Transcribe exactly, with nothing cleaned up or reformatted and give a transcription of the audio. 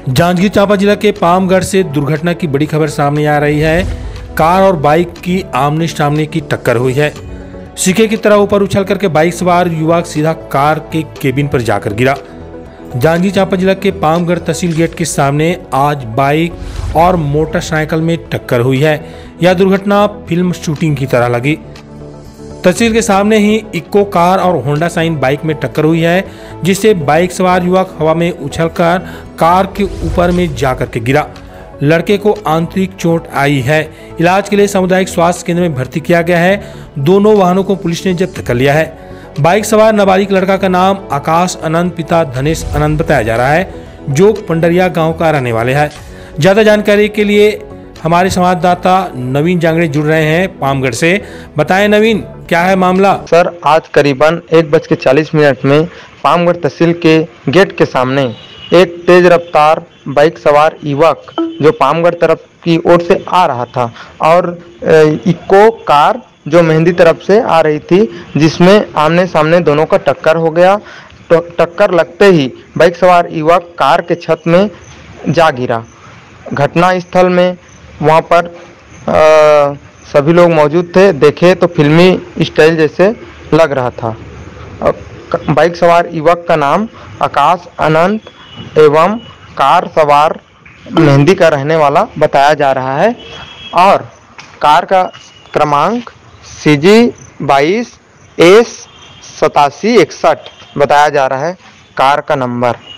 जांजगीर चांपा जिला के पामगढ़ से दुर्घटना की बड़ी खबर सामने आ रही है। कार और बाइक की आमने सामने की टक्कर हुई है। सिक्के की तरह ऊपर उछल करके बाइक सवार युवक सीधा कार के केबिन पर जाकर गिरा। जांजगीर चांपा जिला के पामगढ़ तहसील गेट के सामने आज बाइक और मोटरसाइकिल में टक्कर हुई है। यह दुर्घटना फिल्म शूटिंग की तरह लगी। तहसील के सामने ही इक्को कार और होंडा साइन बाइक में टक्कर हुई है, जिससे बाइक सवार युवक हवा में उछलकर कार के ऊपर में जाकर के गिरा। लड़के को आंतरिक चोट आई है। इलाज के लिए सामुदायिक स्वास्थ्य केंद्र में भर्ती किया गया है। दोनों वाहनों को पुलिस ने जब्त कर लिया है। बाइक सवार नाबालिग लड़का का नाम आकाश अनंत पिता धनेश अनंत बताया जा रहा है, जो पंडरिया गाँव का रहने वाले है। ज्यादा जानकारी के लिए हमारे संवाददाता नवीन जांगड़े जुड़ रहे हैं पामगढ़ से। बताएं नवीन, क्या है मामला? सर, आज करीबन एक बज के चालीस मिनट में पामगढ़ तहसील के गेट के सामने एक तेज रफ्तार बाइक सवार युवक जो पामगढ़ तरफ की ओर से आ रहा था और इक्को कार जो मेहंदी तरफ से आ रही थी, जिसमें आमने सामने दोनों का टक्कर हो गया। तो टक्कर लगते ही बाइक सवार युवक कार के छत में जा गिरा। घटना स्थल में वहाँ पर आ, सभी लोग मौजूद थे। देखे तो फिल्मी स्टाइल जैसे लग रहा था। बाइक सवार युवक का नाम आकाश अनंत एवं कार सवार मेहंदी का रहने वाला बताया जा रहा है और कार का क्रमांक सी जी बाईस एस सतासी इकसठ बताया जा रहा है। कार का नंबर